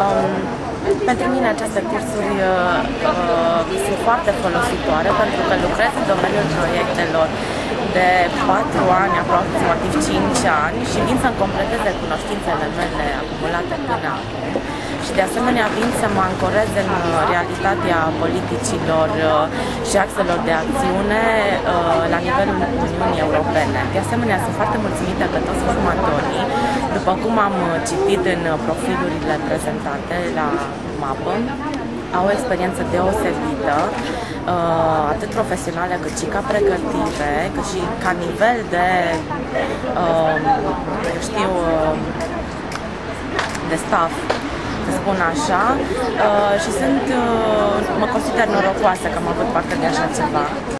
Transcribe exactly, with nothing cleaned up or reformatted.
Um, pentru mine aceste cursuri uh, uh, sunt foarte folositoare pentru că lucrez în domeniul proiectelor de patru ani, aproximativ cinci ani și vin să-mi completeze cunoștințele mele acumulate până acum. Și de asemenea vin să mă ancorez în realitatea politicilor și axelor de acțiune la nivelul Uniunii Europene. De asemenea, sunt foarte mulțumită că toți formatorii, după cum am citit în profilurile prezentate la mapă, au o experiență deosebită, atât profesională cât și ca pregătire, cât și ca nivel de, eu știu, de staff, să spun așa, și sunt, mă consider norocoasă că am avut parte de așa ceva.